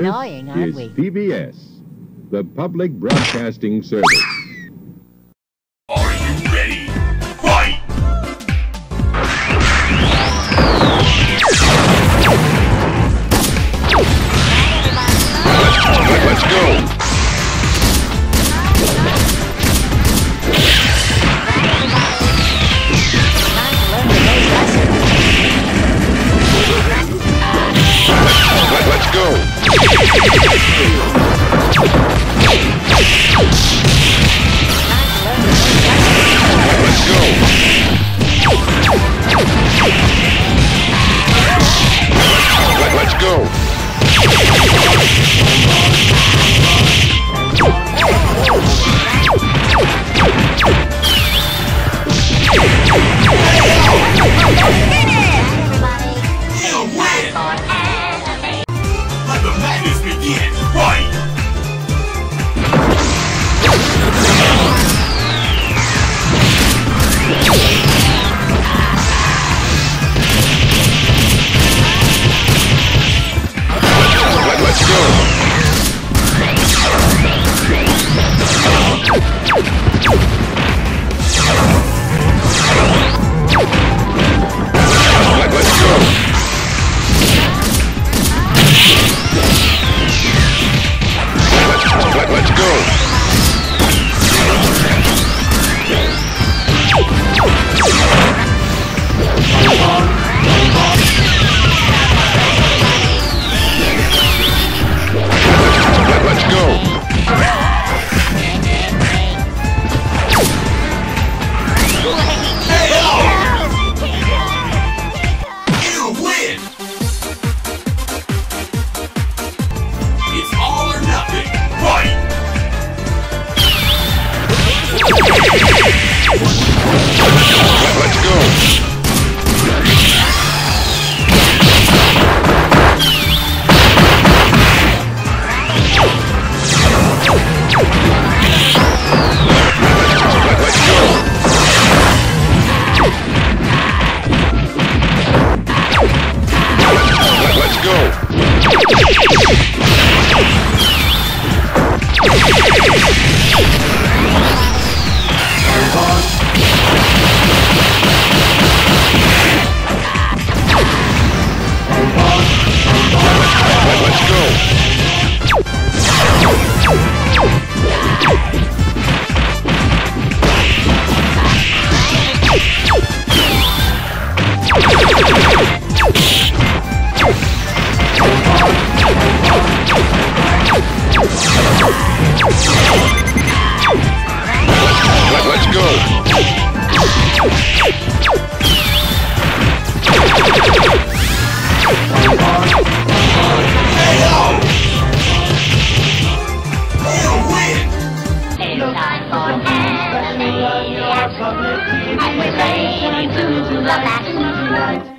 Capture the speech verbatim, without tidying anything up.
annoying, aren't is we? P B S, the Public Broadcasting Service. Are you ready? Fight! Let's go! Let's go! Let's go! Let's go! We'll win! Let the madness begin! Fight! Let's go! Let's go! Let, let's go! Let, let's go! You win! It's all or nothing! Fight! Let's go! Let's go! Let's go! Let's go! Let's go! You win! No time for enemy. I'm relating to the last.